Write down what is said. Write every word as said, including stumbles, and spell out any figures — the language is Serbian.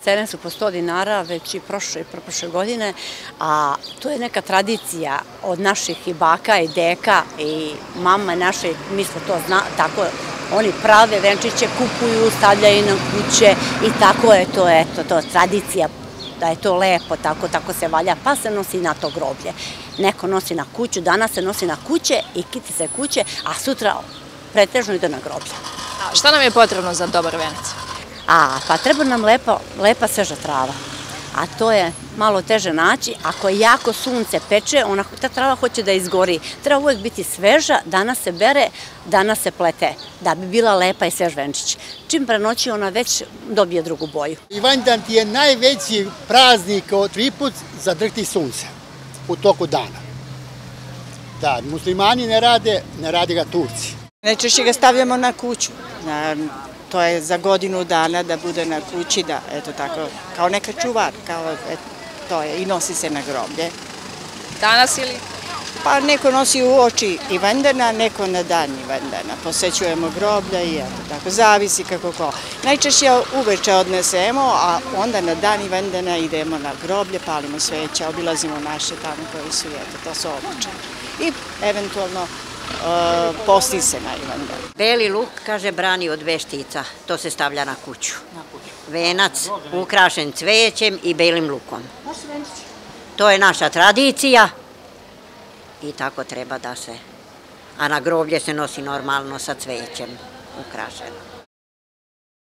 Cene su po sto dinara već i prošle i prošle godine, a to je neka tradicija od naših i baka i deka i mama naše, mi smo to zna, tako, oni prave venčiće, kupuju, stavljaju na kuće i tako je to, eto, to je tradicija, da je to lepo, tako, tako se valja, pa se nosi na to groblje. Neko nosi na kuću, danas se nosi na kuće i kiti se kuće, a sutra pretežno ide na groblje. A šta nam je potrebno za dobar venac? A, pa treba nam lepa, lepa sveža trava, a to je malo teže naći. Ako je jako sunce peče, ona, ta trava hoće da izgori. Treba uvek biti sveža, danas se bere, danas se plete, da bi bila lepa i svež venčić. Čim prenoći ona već dobije drugu boju. Ivanjdan ti je najveći praznik od triput za drhti sunce u toku dana. Da, muslimani ne rade, ne rade ga Turci. Najčešće ga stavljamo na kuću. To je za godinu dana da bude na kući, da, eto tako, kao neka čuvar, kao, eto, to je, i nosi se na groblje. Danas ili? Pa neko nosi u oči Ivandana, neko na dan Ivandana. Posećujemo groblja i eto tako, zavisi kako ko. Najčešće uveče odnesemo, a onda na dan Ivandana idemo na groblje, palimo sveća, obilazimo naše tamo koji su, eto, to su običaji. I eventualno posti se na Ivandan. Beli luk, kaže, brani od veštica. To se stavlja na kuću. Venac ukrašen cvećem i belim lukom. To je naša tradicija i tako treba da se... A na groblje se nosi normalno sa cvećem ukrašeno.